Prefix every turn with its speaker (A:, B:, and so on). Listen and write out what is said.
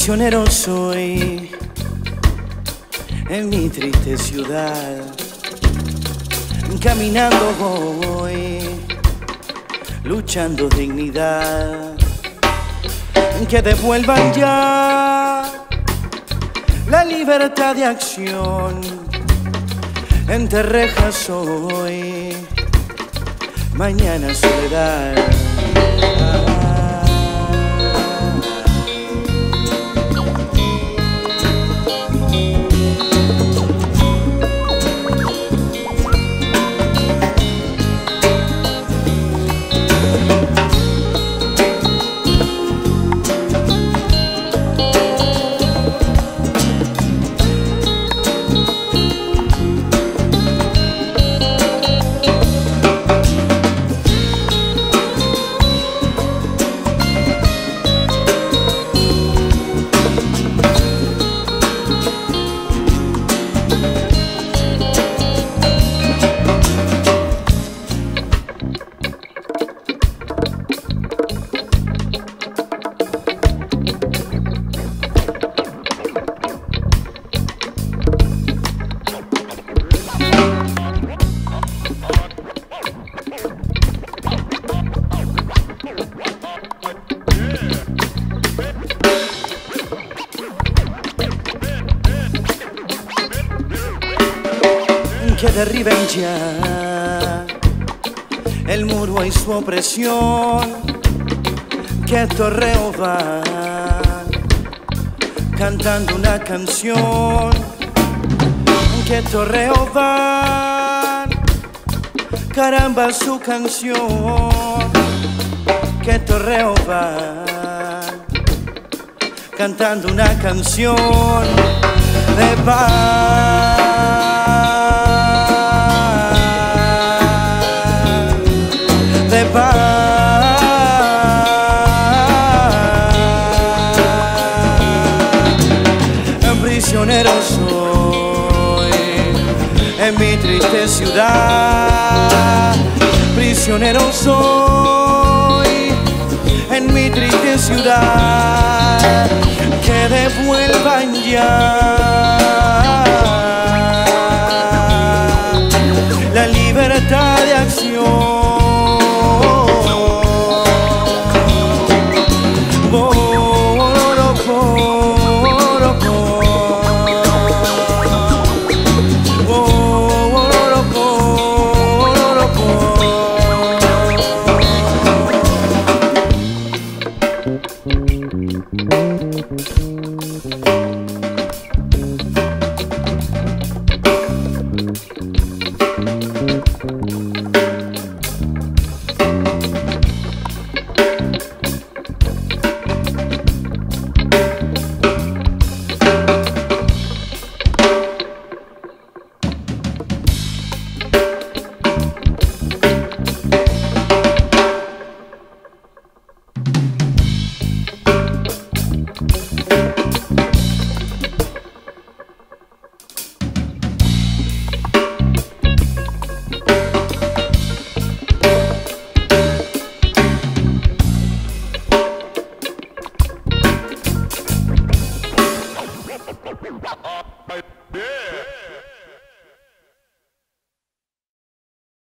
A: Prisionero soy en mi triste ciudad, caminando voy, luchando dignidad, que devuelvan ya la libertad de acción. Entre rejas hoy, mañana soledad. Que derriben ya el muro y su opresión, que torreo va cantando una canción, que torreo va, caramba su canción, que torreo va cantando una canción de paz. Prisionero soy en mi triste ciudad, prisionero soy en mi triste ciudad, que devuelvan ya la libertad de acción.